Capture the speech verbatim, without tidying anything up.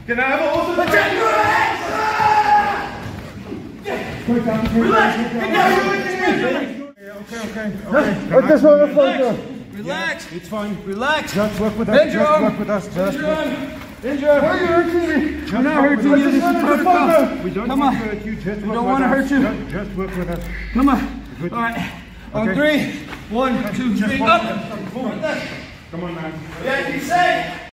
Can I have a hold of the Relax! Okay, okay, okay. Let this one Relax. Relax. It's fine. Relax. Just work with us. Bend your Just arm. work with us. Just work. Bend your arm. Why are you hurting me? Just I'm not work hurting with you. us. This is protocol. We don't Come want on. to hurt you. Just We work don't with want to us. hurt you. Just, just work with us. Come on. Good. All right. On Okay. three. One, two, Just three. one. Up. Come on, man. Yeah, keep safe.